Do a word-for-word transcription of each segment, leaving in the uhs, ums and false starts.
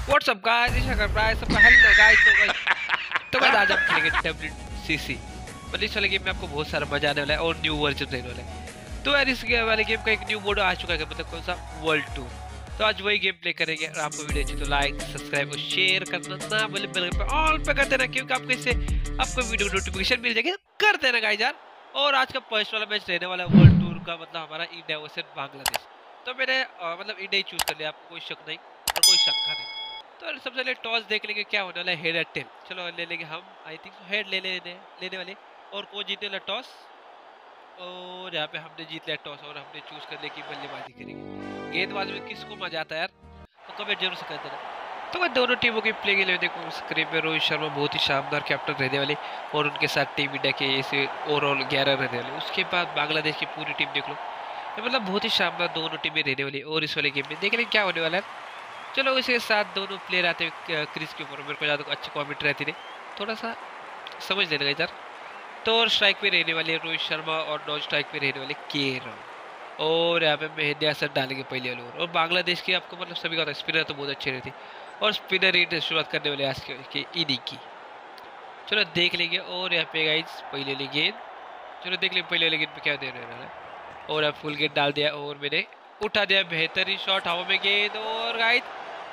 WhatsApp guys, Isha कर रहा है सबका हेलो गाइस। तो गाइस तो गाइस आज हम खेलेंगे डब्ल्यूसीसी। मतलब इस वाले गेम में आपको बहुत सारा मजा आने वाला है और न्यू वर्जन रहने वाला है। तो यार इस गेम वाले गेम का एक न्यू मोड आ चुका है, मतलब कौन सा, वर्ल्ड टूर। तो आज वही गेम प्ले करेंगे। और आपको वीडियो अच्छी तो लाइक सब्सक्राइब और शेयर करना ना बोले, बेल पे ऑल पे कर देना, क्योंकि आपको इससे आपको वीडियो नोटिफिकेशन मिल जाएगी। कर देना गाइस यार। और आज का फर्स्ट वाला मैच रहने वाला है वर्ल्ड टूर का, मतलब हमारा इंडिया वर्सेस बांग्लादेश। तो मैंने अ, मतलब इंडिया ही चूज कर लिया, आपको कोई शक नहीं और कोई शंका नहीं। तो सबसे पहले टॉस देख लेंगे क्या होने वाला है, हेड या टेल। चलो ले लेंगे हम, आई थिंक हेड ले लेने लेने वाले। और कौन जीतने वाला टॉस, और यहाँ पे हमने जीत लिया टॉस और हमने चूज कर लिया कि बल्लेबाजी करेंगे। गेंदबाजी में किसको मजा आता है यार, तो कमेंट जरूर से कर देना। तो मैं दोनों टीमों की प्ले के लिए देखो स्क्रीन पे रोहित शर्मा बहुत ही शानदार कैप्टन रहने वाले, और उनके साथ टीम इंडिया के ऐसे ओवरऑल ग्यारह रहने वाले। उसके बाद बांग्लादेश की पूरी टीम देख लो, ये मतलब बहुत ही शानदार दोनों टीमें रहने वाली। और इस वाले गेम में देख लेंगे क्या होने वाला है। चलो इसके साथ दोनों प्लेयर आते हुए क्रिस के ऊपर, मेरे को ज़्यादा अच्छी कमेंट रहती थी, थोड़ा सा समझ लेना इधर। तो और स्ट्राइक पे रहने वाले रोहित शर्मा और नॉन स्ट्राइक पे रहने वाले के राहुल। और यहाँ पे मेहंदी हसन डालेंगे पहले वाले ओवर। और बांग्लादेश की आपको मतलब सभी का स्पिनर तो बहुत अच्छी रहती, और स्पिनर ही शुरुआत करने वाले आज के इनिंग की। चलो देख लेंगे। और यहाँ पे गाइस पहले वाली गेंद, चलो देख लेंगे पहले वाली गेंद पे क्या दे रहे हैं। और अब फुल गेंद डाल दिया और मैंने उठा दिया, बेहतरीन शॉट हवा में गेंद। और गाइस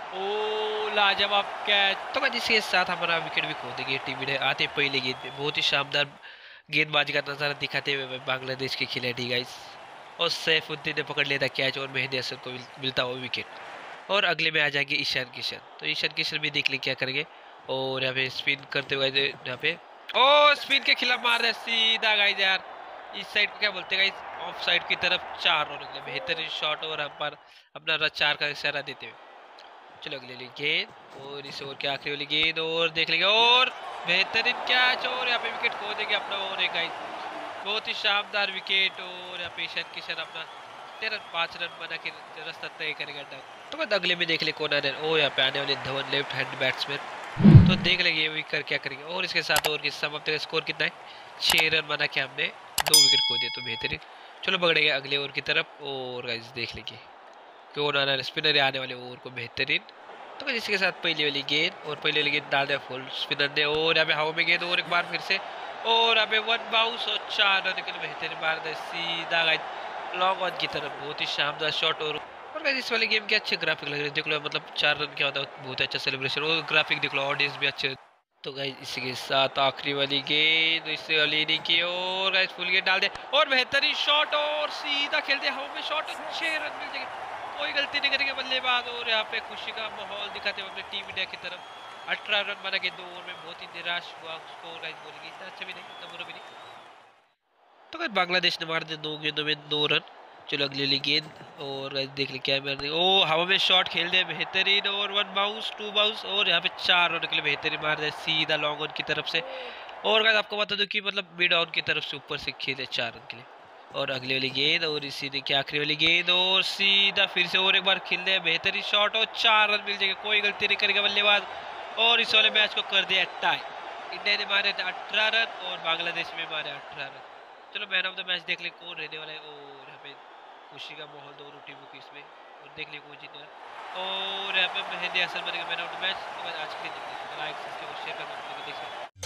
ओ लाजवाब कैच। तो गाइस इसके साथ हमारा विकेट भी खो देंगे टीम ने आते पहले गेंद पे। बहुत ही शानदार गेंदबाजी का नजारा दिखाते हुए बांग्लादेश के खिलाड़ी गाइस। और सैफुद्दीन ने पकड़ लिया था कैच और मेहंदी हसन को मिलता हुआ विकेट। और अगले में आ जाएंगे ईशान किशन। तो ईशान किशन भी देख ले क्या करेंगे। और यहाँ पे स्पिन करते हुए यहाँ पे ओ स्पिन के खिलाफ मार रहे सीधा गाइस यार। इस साइड को क्या बोलते हैं गाइस, ऑफ साइड की तरफ चार और निकले, बेहतरीन शॉट। और हम पर अपना चार का इशारा देते हुए चलो अगले वाली गेंद, और इस ओवर के आखिरी वाली गेंद, और देख लेंगे और बेहतरीन कैच। और यहाँ पे विकेट खो देंगे अपना। और एक गाइस बहुत ही शानदार विकेट। और यहाँ पे ईशान किशन अपना तेरह पाँच रन बना के रास्ता तय करेगा। तो मैं अगले में देख ले कौन आने, ओ यहाँ पे आने वाले धवन लेफ्ट हैंड बैट्समैन। तो देख लेंगे ये कर क्या करेंगे। और इसके साथ और किस समाप्त स्कोर कितना है, छह रन बना के हमने दो विकेट खो दिए। तो बेहतरीन। चलो पकड़ेंगे अगले ओवर की तरफ। और गाइस देख लेंगे कौन आना है, स्पिनर आने वाले ओवर को बेहतरीन। तो गाइस इसके साथ पहली वाली गेंद, और पहली वाली गेंद डाल दिया फुल स्पिनर ने। और यहाँ पे हवा में गेंद और एक बार फिर से, और यहाँ पे वन बाउंस और चार रन के लिए बेहतरीन मार दे सीधा गाइस लॉन्ग ऑन की तरफ। बहुत ही शानदार शॉट। और और गाइस इस वाले गेम के अच्छे ग्राफिक लग रहे हैं, देख लो मतलब चार रन क्या होता है, बहुत अच्छा सेलिब्रेशन। और ग्राफिक देख लो, ऑडियंस भी अच्छे। तो गाइस इसी के साथ आखिरी वाली गेंद इससे वाली नहीं की, और गाइस फुल गेंद डाल दे और बेहतरीन शॉट, और सीधा खेल दिया हवा में शॉट, छह रन मिल जाएंगे। कोई गलती नहीं करेंगे बल्लेबाज। और यहाँ पे खुशी का माहौल दिखाते हुए अपने टीम इंडिया की तरफ अठारह रन बना के दो ओवर में बहुत ही निराश हुआ उसको गाइस बोलेंगे, इतना अच्छा भी नहीं इतना बुरा भी नहीं। तो गाइस बांग्लादेश ने मार दिया दो गेंदों में दो रन। चलो अगली वाली गेंद, और गाइस देख ले क्या मार दी, ओ हवा में शॉट खेल दिया बेहतरीन। और वन बाउंस टू बाउंस, और यहाँ पे चार रन के लिए बेहतरीन मार दिया सीधा लॉन्ग ऑन की तरफ से। और गाइस आपको बता दो कि मतलब मिड ऑन की तरफ से ऊपर से खेले चार रन के लिए। और अगली वाली गेंद, और इसी ने क्या आखिरी वाली गेंद, और सीधा फिर से और एक बार खेल दिया बेहतरीन शॉट, और चार रन मिल जाएंगे। कोई गलती नहीं करेगा बल्लेबाज। और इस वाले मैच को कर दिया टाई। इंडिया ने मारे थे अठारह रन और बांग्लादेश में मारे अठारह रन। चलो मैन ऑफ द मैच देख ले कौन रहने वाला है। और यहाँ पे खुशी का माहौल दोनों टीमों की इसमें, और देख ले कौन जीतेगा। और यहाँ पे मेहंदी हसन बनेगा मैन ऑफ द मैच। तो आज के लिए लाइक सब्सक्राइब और शेयर करना देख सकते